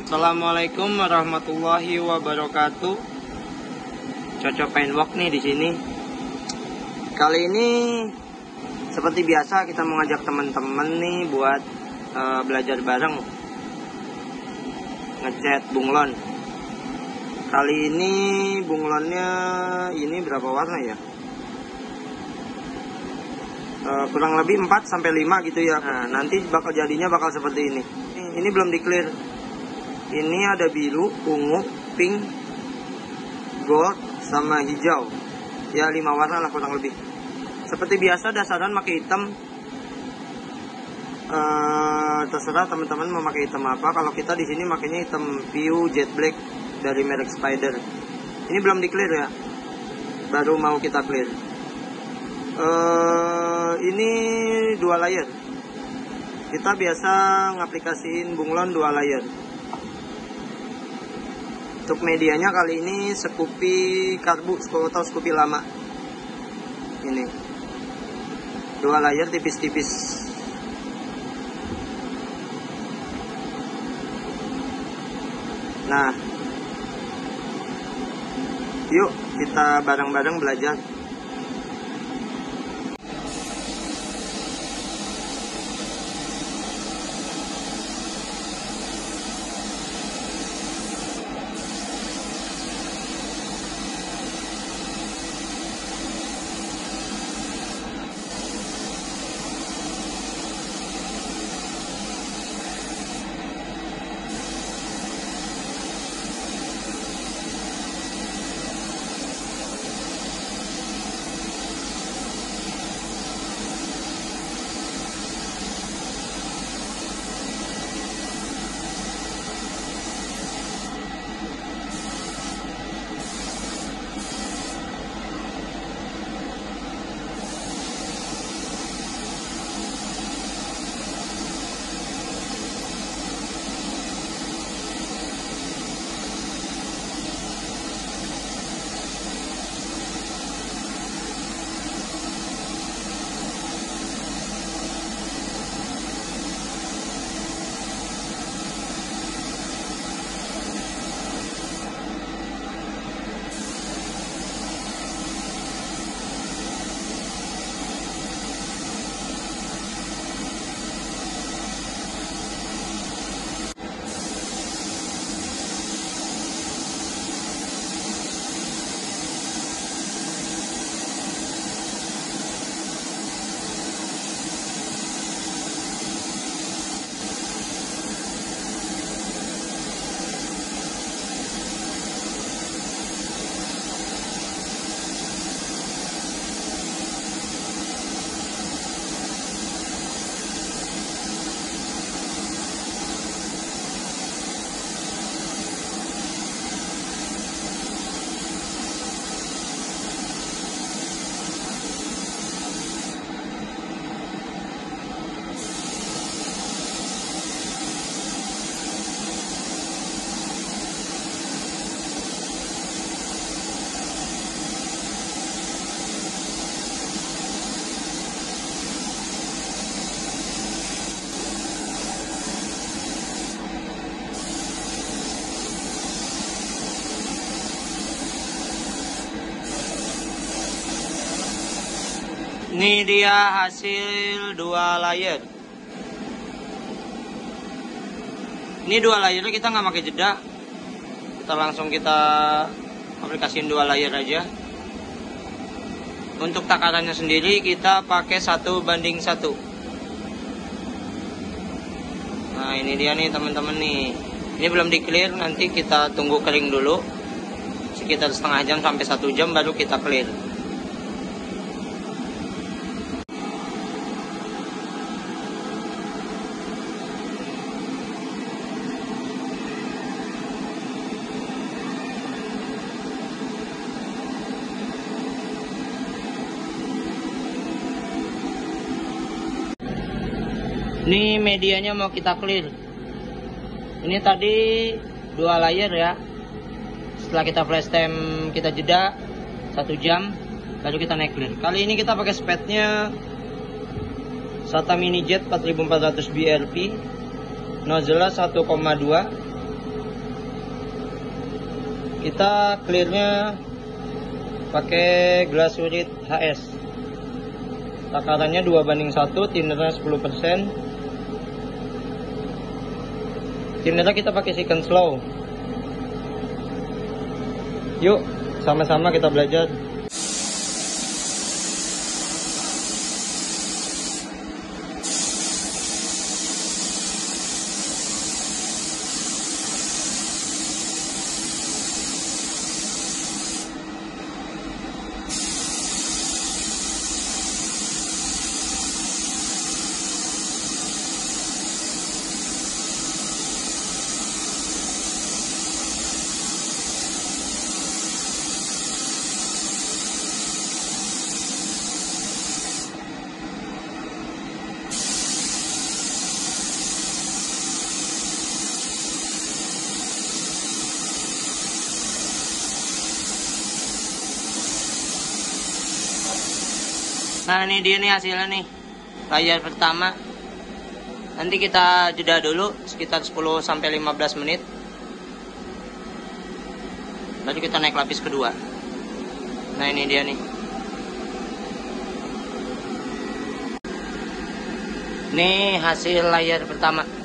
Assalamualaikum warahmatullahi wabarakatuh. Cocok Paintwork nih di sini. Kali ini seperti biasa kita mengajak teman-teman nih buat belajar bareng ngecat bunglon. Kali ini bunglonnya ini berapa warna ya? Kurang lebih 4 sampai 5 gitu ya. Nah, nanti jadinya bakal seperti ini. Ini belum di clear. Ini ada biru, ungu, pink, gold, sama hijau. Ya 5 warna lah kurang lebih. Seperti biasa dasaran pakai hitam. Terserah teman-teman mau pakai hitam apa. Kalau kita di sini makanya hitam View Jet Black dari merek Spider. Ini belum di clear ya. Baru mau kita clear. Ini 2 layer. Kita biasa ngaplikasiin bunglon 2 layer. Untuk medianya kali ini Scoopy karbu atau Scoopy lama. Ini 2 layer tipis-tipis. Nah, yuk kita bareng-bareng belajar. Ini dia hasil 2 layer. Ini 2 layernya kita nggak pakai jeda. Kita langsung aplikasiin 2 layer aja. Untuk takarannya sendiri kita pakai 1:1. Nah, ini dia nih teman-teman nih. Ini belum di clear, nanti kita tunggu kering dulu. Sekitar setengah jam sampai 1 jam baru kita clear. Ini medianya mau kita clear. Ini tadi 2 layer ya. Setelah kita flash time, kita jeda 1 jam, baru kita naik clear. Kali ini kita pakai spatnya SATA Mini Jet 4400 BRP, nozzle 1,2, Kita clearnya pakai Glasurit HS. Takarannya 2:1, tinnernya 10%. Tinnernya kita pakai Second Slow. Yuk, sama-sama kita belajar. Nah, ini dia nih hasilnya nih. Layar pertama. Nanti kita jeda dulu sekitar 10-15 menit. Lalu kita naik lapis kedua. Nah, ini dia nih. Ini hasil layar pertama.